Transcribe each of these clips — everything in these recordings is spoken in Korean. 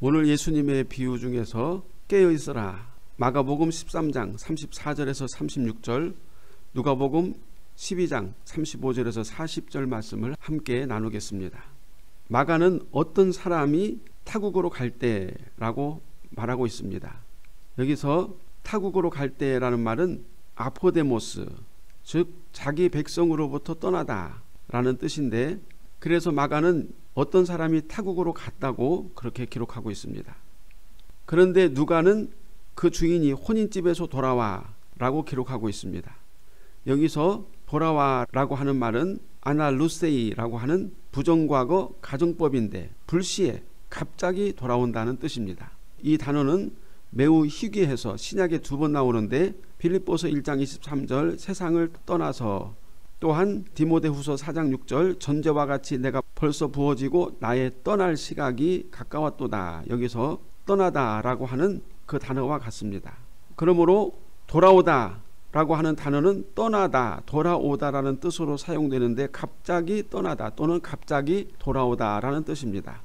오늘 예수님의 비유 중에서 깨어있으라, 마가복음 13장 34절에서 36절, 누가복음 12장 35절에서 40절 말씀을 함께 나누겠습니다. 마가는 어떤 사람이 타국으로 갈 때라고 말하고 있습니다. 여기서 타국으로 갈 때라는 말은 아포데모스, 즉 자기 백성으로부터 떠나다 라는 뜻인데, 그래서 마가는 어떤 사람이 타국으로 갔다고 그렇게 기록하고 있습니다. 그런데 누가는 그 주인이 혼인집에서 돌아와 라고 기록하고 있습니다. 여기서 돌아와 라고 하는 말은 아날루세이라고 하는 부정과거 가정법인데, 불시에 갑자기 돌아온다는 뜻입니다. 이 단어는 매우 희귀해서 신약에 2번 나오는데, 빌립보서 1장 23절 세상을 떠나서, 또한 디모데후서 4장 6절 전제와 같이 내가 벌써 부어지고 나의 떠날 시각이 가까웠도다, 여기서 떠나다 라고 하는 그 단어와 같습니다. 그러므로 돌아오다 라고 하는 단어는 떠나다, 돌아오다 라는 뜻으로 사용되는데, 갑자기 떠나다 또는 갑자기 돌아오다 라는 뜻입니다.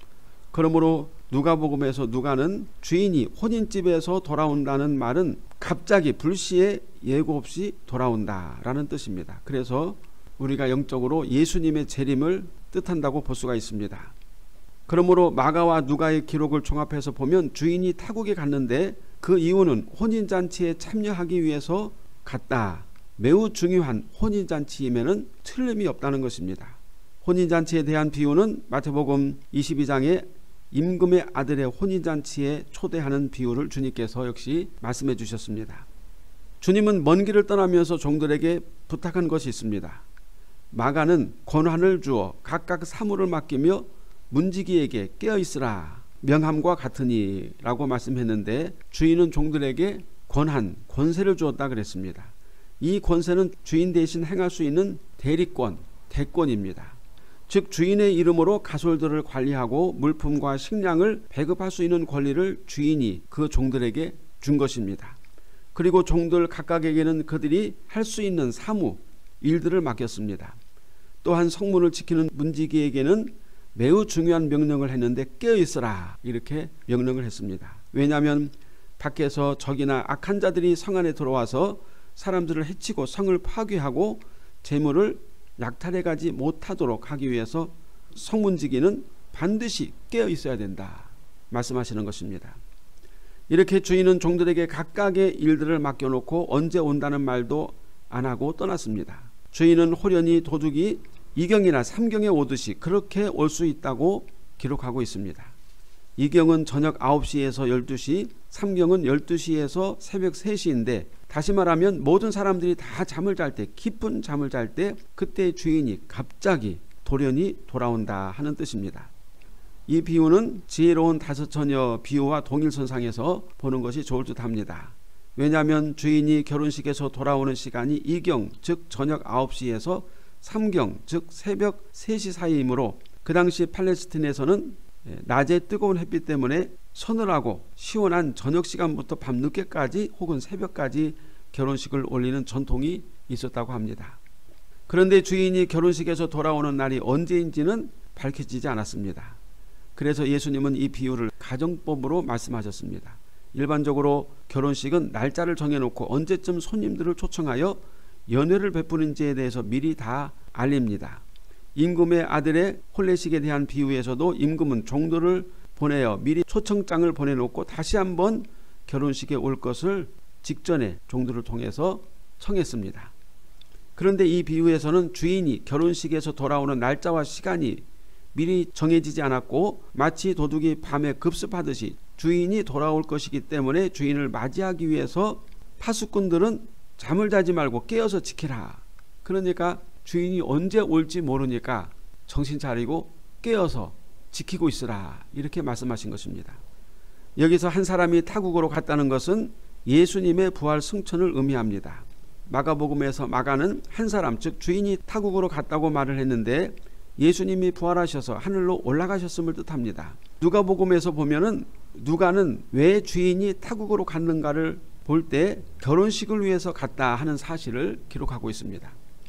그러므로 누가복음에서 누가는 주인이 혼인집에서 돌아온다는 말은 갑자기 불시에 예고 없이 돌아온다 라는 뜻입니다. 그래서 우리가 영적으로 예수님의 재림을 뜻한다고 볼 수가 있습니다. 그러므로 마가와 누가의 기록을 종합해서 보면 주인이 타국에 갔는데 그 이유는 혼인잔치에 참여하기 위해서 갔다, 매우 중요한 혼인잔치임에는 틀림이 없다는 것입니다. 혼인잔치에 대한 비유는 마태복음 22장에 임금의 아들의 혼인잔치에 초대하는 비유를 주님께서 역시 말씀해 주셨습니다. 주님은 먼 길을 떠나면서 종들에게 부탁한 것이 있습니다. 마가는 권한을 주어 각각 사물을 맡기며 문지기에게 깨어있으라 명함과 같으니 라고 말씀했는데, 주인은 종들에게 권한, 권세를 주었다 그랬습니다. 이 권세는 주인 대신 행할 수 있는 대리권, 대권입니다. 즉 주인의 이름으로 가솔들을 관리하고 물품과 식량을 배급할 수 있는 권리를 주인이 그 종들에게 준 것입니다. 그리고 종들 각각에게는 그들이 할 수 있는 사무, 일들을 맡겼습니다. 또한 성문을 지키는 문지기에게는 매우 중요한 명령을 했는데 깨어있으라 이렇게 명령을 했습니다. 왜냐하면 밖에서 적이나 악한 자들이 성 안에 들어와서 사람들을 해치고 성을 파괴하고 재물을 약탈해가지 못하도록 하기 위해서 성문지기는 반드시 깨어 있어야 된다 말씀하시는 것입니다. 이렇게 주인은 종들에게 각각의 일들을 맡겨놓고 언제 온다는 말도 안 하고 떠났습니다. 주인은 호련히 도둑이 2경이나 3경에 오듯이 그렇게 올 수 있다고 기록하고 있습니다. 2경은 저녁 9시에서 12시, 3경은 12시에서 새벽 3시인데, 다시 말하면 모든 사람들이 다 잠을 잘 때, 깊은 잠을 잘 때 그때 주인이 갑자기 돌연히 돌아온다 하는 뜻입니다. 이 비유는 지혜로운 5처녀 비유와 동일선상에서 보는 것이 좋을 듯 합니다. 왜냐하면 주인이 결혼식에서 돌아오는 시간이 2경, 즉 저녁 9시에서 3경, 즉 새벽 3시 사이이므로 그 당시 팔레스틴에서는 낮에 뜨거운 햇빛 때문에 서늘하고 시원한 저녁 시간부터 밤늦게까지 혹은 새벽까지 결혼식을 올리는 전통이 있었다고 합니다. 그런데 주인이 결혼식에서 돌아오는 날이 언제인지는 밝혀지지 않았습니다. 그래서 예수님은 이 비유를 가정법으로 말씀하셨습니다. 일반적으로 결혼식은 날짜를 정해놓고 언제쯤 손님들을 초청하여 연회를 베푸는지에 대해서 미리 다 알립니다. 임금의 아들의 혼례식에 대한 비유에서도 임금은 종들을 보내어 미리 초청장을 보내놓고 다시 한번 결혼식에 올 것을 직전에 종들을 통해서 청했습니다. 그런데 이 비유에서는 주인이 결혼식에서 돌아오는 날짜와 시간이 미리 정해지지 않았고, 마치 도둑이 밤에 급습하듯이 주인이 돌아올 것이기 때문에 주인을 맞이하기 위해서 파수꾼들은 잠을 자지 말고 깨어서 지키라. 그러니까 주인이 언제 올지 모르니까 정신 차리고 깨어서 지키고 있으라 이렇게 말씀하신 것입니다. 여기서 한 사람이 타국으로 갔다는 것은 예수님의 부활 승천을 의미합니다. 마가복음에서 마가는 한 사람, 즉 주인이 타국으로 갔다고 말을 했는데 예수님이 부활하셔서 하늘로 올라가셨음을 뜻합니다. 누가복음에서 보면은 누가는 왜 주인이 타국으로 갔는가를 볼 때 결혼식을 위해서 갔다 하는 사실을 기록하고 있습니다.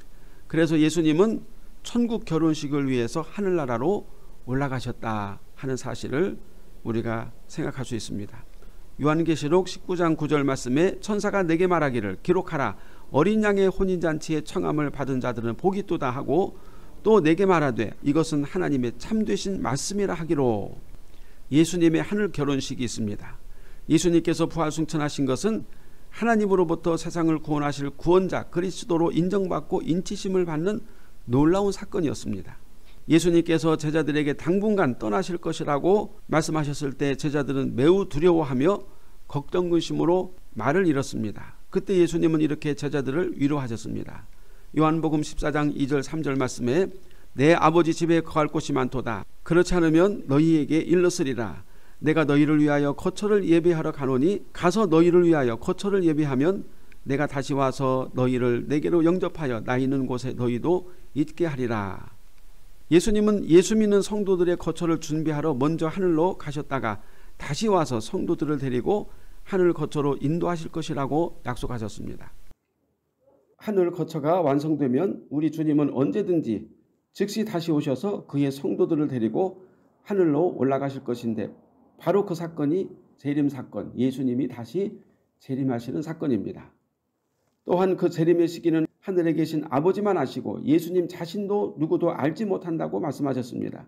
그래서 예수님은 천국 결혼식을 위해서 하늘나라로 올라가셨다 하는 사실을 우리가 생각할 수 있습니다. 요한계시록 19장 9절 말씀에 천사가 내게 말하기를 기록하라 어린 양의 혼인잔치의 청함을 받은 자들은 복이 있도다 하고 또 내게 말하되 이것은 하나님의 참되신 말씀이라 하기로. 예수님의 하늘 결혼식이 있습니다. 예수님께서 부활승천하신 것은 하나님으로부터 세상을 구원하실 구원자 그리스도로 인정받고 인치심을 받는 놀라운 사건이었습니다. 예수님께서 제자들에게 당분간 떠나실 것이라고 말씀하셨을 때 제자들은 매우 두려워하며 걱정근심으로 말을 잃었습니다. 그때 예수님은 이렇게 제자들을 위로하셨습니다. 요한복음 14장 2절 3절 말씀에 내 아버지 집에 거할 곳이 많도다. 그렇지 않으면 너희에게 일렀으리라. 내가 너희를 위하여 거처를 예비하러 가노니 가서 너희를 위하여 거처를 예비하면 내가 다시 와서 너희를 내게로 영접하여 나 있는 곳에 너희도 있게 하리라. 예수님은 예수 믿는 성도들의 거처를 준비하러 먼저 하늘로 가셨다가 다시 와서 성도들을 데리고 하늘 거처로 인도하실 것이라고 약속하셨습니다. 하늘 거처가 완성되면 우리 주님은 언제든지 즉시 다시 오셔서 그의 성도들을 데리고 하늘로 올라가실 것인데 바로 그 사건이 재림 사건, 예수님이 다시 재림하시는 사건입니다. 또한 그 재림의 시기는 하늘에 계신 아버지만 아시고 예수님 자신도 누구도 알지 못한다고 말씀하셨습니다.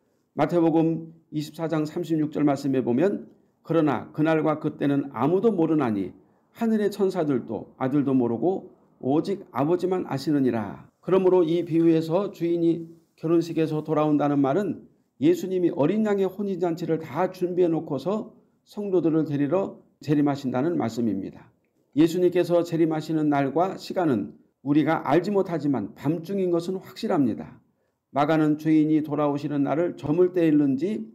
마태복음 24장 36절 말씀에 보면 그러나 그날과 그때는 아무도 모르나니 하늘의 천사들도 아들도 모르고 오직 아버지만 아시느니라. 그러므로 이 비유에서 주인이 결혼식에서 돌아온다는 말은 예수님이 어린 양의 혼인잔치를 다 준비해 놓고서 성도들을 데리러 재림하신다는 말씀입니다. 예수님께서 재림하시는 날과 시간은 우리가 알지 못하지만 밤중인 것은 확실합니다. 마가는 주인이 돌아오시는 날을 저물 때일는지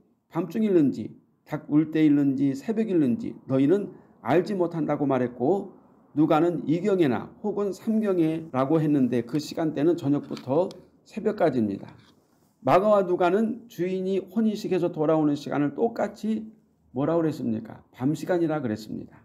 밤중일는지 닭 울 때일는지 새벽일는지 너희는 알지 못한다고 말했고 누가는 이경에나 혹은 삼경에라고 했는데 그 시간대는 저녁부터 새벽까지입니다. 마가와 누가는 주인이 혼인식에서 돌아오는 시간을 똑같이 뭐라고 그랬습니까? 밤시간이라 그랬습니다.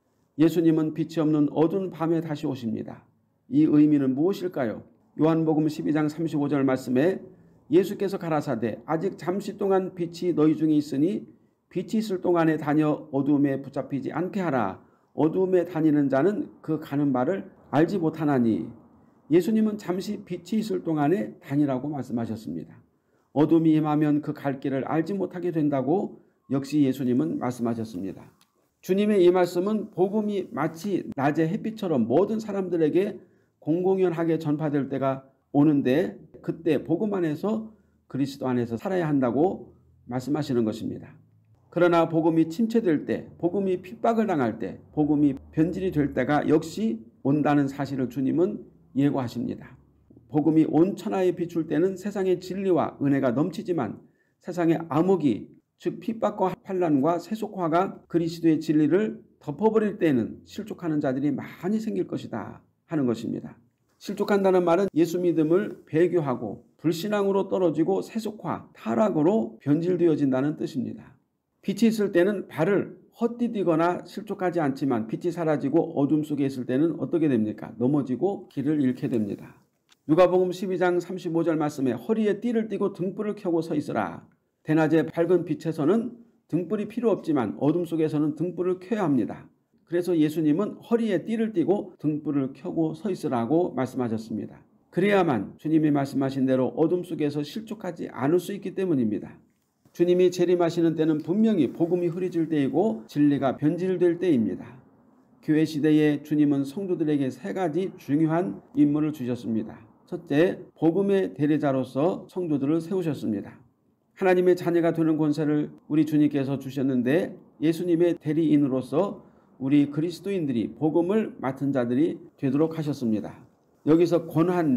예수님은 빛이 없는 어두운 밤에 다시 오십니다. 이 의미는 무엇일까요? 요한복음 12장 35절 말씀에 예수께서 가라사대 아직 잠시 동안 빛이 너희 중에 있으니 빛이 있을 동안에 다녀 어두움에 붙잡히지 않게 하라. 어두움에 다니는 자는 그 가는 바를 알지 못하나니. 예수님은 잠시 빛이 있을 동안에 다니라고 말씀하셨습니다. 어둠이 임하면 그 갈 길을 알지 못하게 된다고 역시 예수님은 말씀하셨습니다. 주님의 이 말씀은 복음이 마치 낮의 햇빛처럼 모든 사람들에게 공공연하게 전파될 때가 오는데 그때 복음 안에서 그리스도 안에서 살아야 한다고 말씀하시는 것입니다. 그러나 복음이 침체될 때, 복음이 핍박을 당할 때, 복음이 변질이 될 때가 역시 온다는 사실을 주님은 예고하십니다. 복음이 온 천하에 비출 때는 세상의 진리와 은혜가 넘치지만 세상의 암흑이 즉 핍박과 환난과 세속화가 그리스도의 진리를 덮어버릴 때는 실족하는 자들이 많이 생길 것이다 하는 것입니다. 실족한다는 말은 예수 믿음을 배교하고 불신앙으로 떨어지고 세속화, 타락으로 변질되어진다는 뜻입니다. 빛이 있을 때는 발을 헛디디거나 실족하지 않지만 빛이 사라지고 어둠 속에 있을 때는 어떻게 됩니까? 넘어지고 길을 잃게 됩니다. 누가복음 12장 35절 말씀에 허리에 띠를 띠고 등불을 켜고 서 있으라. 대낮에 밝은 빛에서는 등불이 필요 없지만 어둠 속에서는 등불을 켜야 합니다. 그래서 예수님은 허리에 띠를 띠고 등불을 켜고 서 있으라고 말씀하셨습니다. 그래야만 주님이 말씀하신 대로 어둠 속에서 실족하지 않을 수 있기 때문입니다. 주님이 재림하시는 때는 분명히 복음이 흐려질 때이고 진리가 변질될 때입니다. 교회 시대에 주님은 성도들에게 세 가지 중요한 임무를 주셨습니다. 첫째, 복음의 대리자로서 성도들을 세우셨습니다. 하나님의 자녀가 되는 권세를 우리 주님께서 주셨는데 예수님의 대리인으로서 우리 그리스도인들이 복음을 맡은 자들이 되도록 하셨습니다. 여기서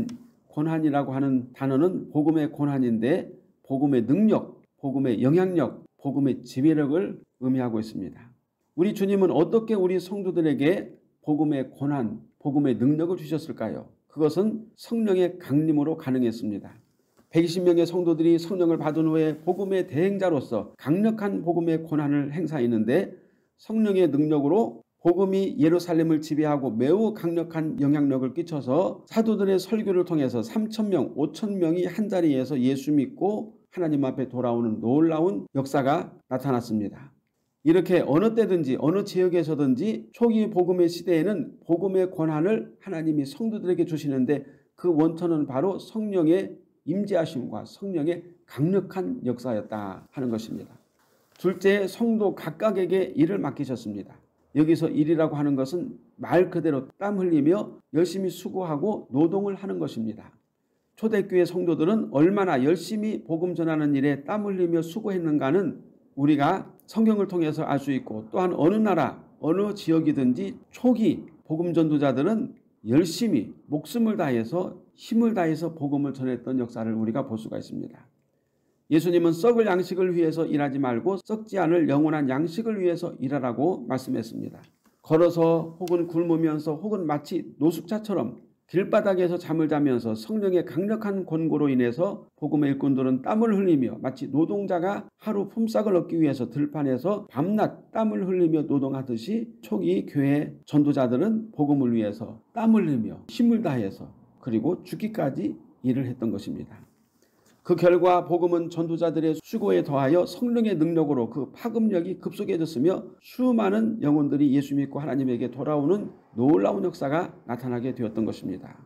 권한이라고 하는 단어는 복음의 권한인데 복음의 능력, 복음의 영향력, 복음의 지배력을 의미하고 있습니다. 우리 주님은 어떻게 우리 성도들에게 복음의 권한, 복음의 능력을 주셨을까요? 그것은 성령의 강림으로 가능했습니다. 120명의 성도들이 성령을 받은 후에 복음의 대행자로서 강력한 복음의 권한을 행사했는데 성령의 능력으로 복음이 예루살렘을 지배하고 매우 강력한 영향력을 끼쳐서 사도들의 설교를 통해서 3,000명, 5,000명이 한자리에서 예수 믿고 하나님 앞에 돌아오는 놀라운 역사가 나타났습니다. 이렇게 어느 때든지 어느 지역에서든지 초기 복음의 시대에는 복음의 권한을 하나님이 성도들에게 주시는데 그 원천은 바로 성령의 임재하심과 성령의 강력한 역사였다 하는 것입니다. 둘째, 성도 각각에게 일을 맡기셨습니다. 여기서 일이라고 하는 것은 말 그대로 땀 흘리며 열심히 수고하고 노동을 하는 것입니다. 초대교회 성도들은 얼마나 열심히 복음 전하는 일에 땀 흘리며 수고했는가는 우리가 성경을 통해서 알 수 있고, 또한 어느 나라 어느 지역이든지 초기 복음 전도자들은 열심히 목숨을 다해서 힘을 다해서 복음을 전했던 역사를 우리가 볼 수가 있습니다. 예수님은 썩을 양식을 위해서 일하지 말고 썩지 않을 영원한 양식을 위해서 일하라고 말씀했습니다. 걸어서 혹은 굶으면서 혹은 마치 노숙자처럼 길바닥에서 잠을 자면서 성령의 강력한 권고로 인해서 복음의 일꾼들은 땀을 흘리며 마치 노동자가 하루 품삯을 얻기 위해서 들판에서 밤낮 땀을 흘리며 노동하듯이 초기 교회 전도자들은 복음을 위해서 땀을 흘리며 힘을 다해서 그리고 죽기까지 일을 했던 것입니다. 그 결과 복음은 전도자들의 수고에 더하여 성령의 능력으로 그 파급력이 급속해졌으며 수많은 영혼들이 예수 믿고 하나님에게 돌아오는 놀라운 역사가 나타나게 되었던 것입니다.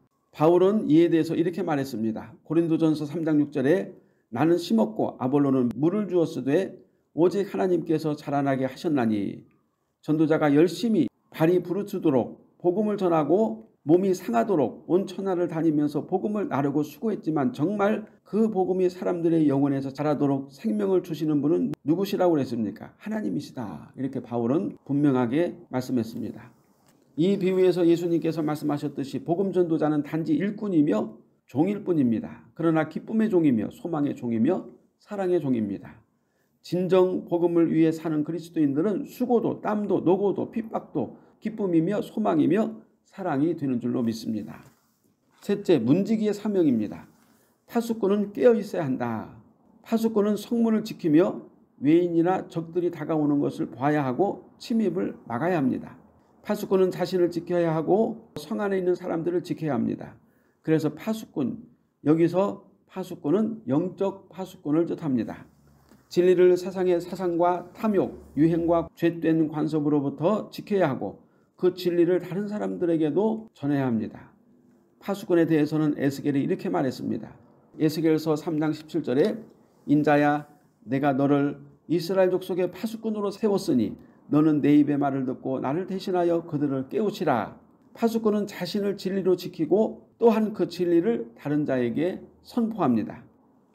바울은 이에 대해서 이렇게 말했습니다. 고린도전서 3장 6절에 나는 심었고 아볼로는 물을 주었으되 오직 하나님께서 자라나게 하셨나니, 전도자가 열심히 발이 부르트도록 복음을 전하고 몸이 상하도록 온 천하를 다니면서 복음을 나르고 수고했지만 정말 그 복음이 사람들의 영혼에서 자라도록 생명을 주시는 분은 누구시라고 그랬습니까? 하나님이시다. 이렇게 바울은 분명하게 말씀했습니다. 이 비유에서 예수님께서 말씀하셨듯이 복음 전도자는 단지 일꾼이며 종일 뿐입니다. 그러나 기쁨의 종이며 소망의 종이며 사랑의 종입니다. 진정 복음을 위해 사는 그리스도인들은 수고도 땀도 노고도 핍박도 기쁨이며 소망이며 사랑이 되는 줄로 믿습니다. 셋째, 문지기의 사명입니다. 파수꾼은 깨어 있어야 한다. 파수꾼은 성문을 지키며 외인이나 적들이 다가오는 것을 봐야 하고 침입을 막아야 합니다. 파수꾼은 자신을 지켜야 하고 성 안에 있는 사람들을 지켜야 합니다. 그래서 파수꾼, 여기서 파수꾼은 영적 파수꾼을 뜻합니다. 진리를 세상의 사상과 탐욕, 유행과 죄된 관습으로부터 지켜야 하고 그 진리를 다른 사람들에게도 전해야 합니다. 파수꾼에 대해서는 에스겔이 이렇게 말했습니다. 에스겔서 3장 17절에 인자야 내가 너를 이스라엘 족속의 파수꾼으로 세웠으니 너는 내 입의 말을 듣고 나를 대신하여 그들을 깨우치라. 파수꾼은 자신을 진리로 지키고 또한 그 진리를 다른 자에게 선포합니다.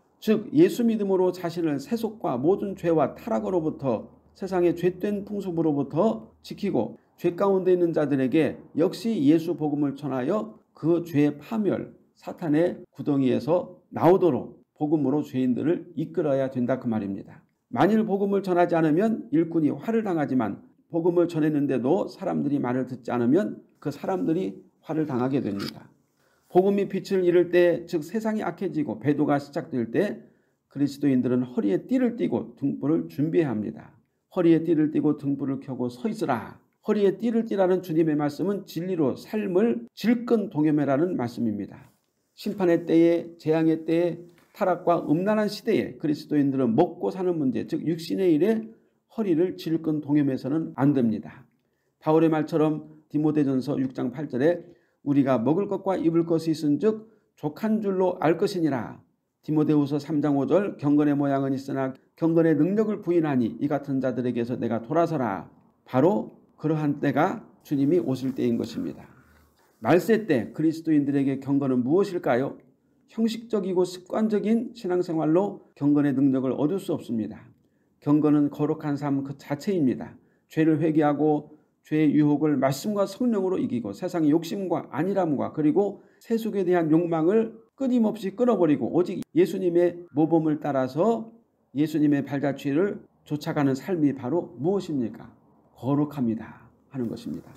즉 예수 믿음으로 자신을 세속과 모든 죄와 타락으로부터 세상의 죄된 풍습으로부터 지키고 죄 가운데 있는 자들에게 역시 예수 복음을 전하여 그 죄의 파멸, 사탄의 구덩이에서 나오도록 복음으로 죄인들을 이끌어야 된다 그 말입니다. 만일 복음을 전하지 않으면 일꾼이 화를 당하지만 복음을 전했는데도 사람들이 말을 듣지 않으면 그 사람들이 화를 당하게 됩니다. 복음이 빛을 잃을 때, 즉 세상이 악해지고 배도가 시작될 때 그리스도인들은 허리에 띠를 띠고 등불을 준비해야 합니다. 허리에 띠를 띠고 등불을 켜고 서 있으라. 허리에 띠를 띠라는 주님의 말씀은 진리로 삶을 질끈 동여매라는 말씀입니다. 심판의 때에, 재앙의 때에, 타락과 음란한 시대에 그리스도인들은 먹고 사는 문제, 즉 육신의 일에 허리를 질끈 동여매서는 안 됩니다. 바울의 말처럼 디모데전서 6장 8절에 우리가 먹을 것과 입을 것이 있은즉 족한 줄로 알 것이니라. 디모데후서 3장 5절 경건의 모양은 있으나 경건의 능력을 부인하니 이 같은 자들에게서 내가 돌아서라. 바로 그러한 때가 주님이 오실 때인 것입니다. 말세 때 그리스도인들에게 경건은 무엇일까요? 형식적이고 습관적인 신앙생활로 경건의 능력을 얻을 수 없습니다. 경건은 거룩한 삶 그 자체입니다. 죄를 회개하고 죄의 유혹을 말씀과 성령으로 이기고 세상의 욕심과 안일함과 그리고 세속에 대한 욕망을 끊임없이 끊어버리고 오직 예수님의 모범을 따라서 예수님의 발자취를 쫓아가는 삶이 바로 무엇입니까? 거룩합니다 하는 것입니다.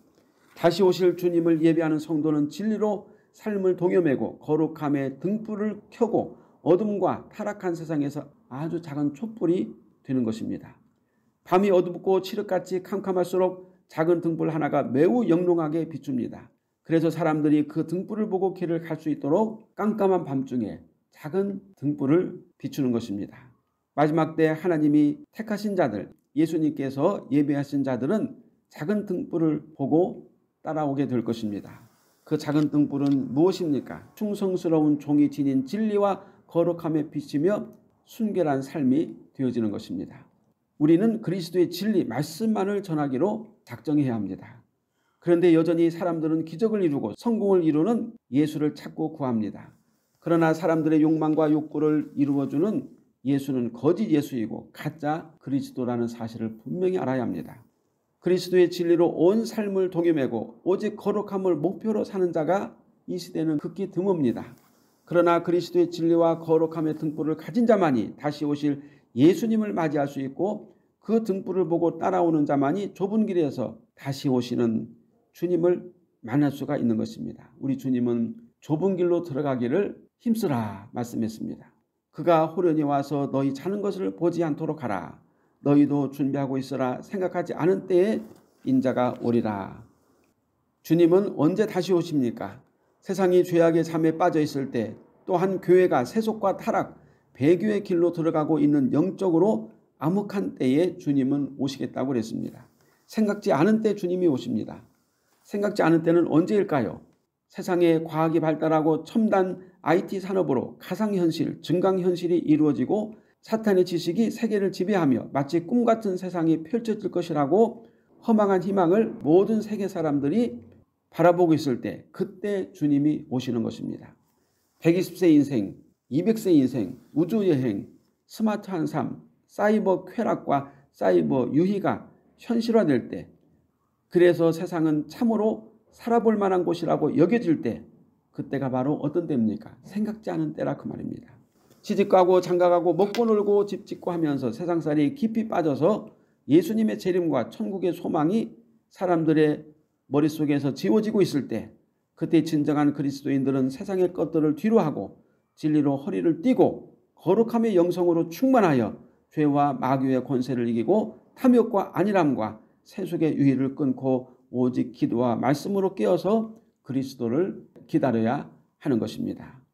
다시 오실 주님을 예배하는 성도는 진리로 삶을 동여매고 거룩함의 등불을 켜고 어둠과 타락한 세상에서 아주 작은 촛불이 되는 것입니다. 밤이 어둡고 칠흑같이 캄캄할수록 작은 등불 하나가 매우 영롱하게 비춥니다. 그래서 사람들이 그 등불을 보고 길을 갈 수 있도록 깜깜한 밤중에 작은 등불을 비추는 것입니다. 마지막 때 하나님이 택하신 자들, 예수님께서 예배하신 자들은 작은 등불을 보고 따라오게 될 것입니다. 그 작은 등불은 무엇입니까? 충성스러운 종이 지닌 진리와 거룩함에 비치며 순결한 삶이 되어지는 것입니다. 우리는 그리스도의 진리, 말씀만을 전하기로 작정해야 합니다. 그런데 여전히 사람들은 기적을 이루고 성공을 이루는 예수를 찾고 구합니다. 그러나 사람들의 욕망과 욕구를 이루어주는 예수는 거짓 예수이고 가짜 그리스도라는 사실을 분명히 알아야 합니다. 그리스도의 진리로 온 삶을 동요매고 오직 거룩함을 목표로 사는 자가 이 시대는 극히 드뭅니다. 그러나 그리스도의 진리와 거룩함의 등불을 가진 자만이 다시 오실 예수님을 맞이할 수 있고 그 등불을 보고 따라오는 자만이 좁은 길에서 다시 오시는 주님을 만날 수가 있는 것입니다. 우리 주님은 좁은 길로 들어가기를 힘쓰라 말씀했습니다. 그가 호련히 와서 너희 자는 것을 보지 않도록 하라. 너희도 준비하고 있어라. 생각하지 않은 때에 인자가 오리라. 주님은 언제 다시 오십니까? 세상이 죄악의 잠에 빠져 있을 때, 또한 교회가 세속과 타락, 배교의 길로 들어가고 있는 영적으로 암흑한 때에 주님은 오시겠다고 그랬습니다. 생각지 않은 때 주님이 오십니다. 생각지 않은 때는 언제일까요? 세상에 과학이 발달하고 첨단 IT 산업으로 가상현실, 증강현실이 이루어지고 사탄의 지식이 세계를 지배하며 마치 꿈같은 세상이 펼쳐질 것이라고 허망한 희망을 모든 세계 사람들이 바라보고 있을 때, 그때 주님이 오시는 것입니다. 120세 인생, 200세 인생, 우주여행, 스마트한 삶, 사이버 쾌락과 사이버 유희가 현실화될 때, 그래서 세상은 참으로 살아볼 만한 곳이라고 여겨질 때, 그때가 바로 어떤 때입니까? 생각지 않은 때라 그 말입니다. 시집가고 장가가고 먹고 놀고 집 짓고 하면서 세상살이 깊이 빠져서 예수님의 재림과 천국의 소망이 사람들의 머릿속에서 지워지고 있을 때, 그때 진정한 그리스도인들은 세상의 것들을 뒤로하고 진리로 허리를 띠고 거룩함의 영성으로 충만하여 죄와 마귀의 권세를 이기고 탐욕과 안일함과 세속의 유의를 끊고 오직 기도와 말씀으로 깨어서 그리스도를 기다려야 하는 것입니다.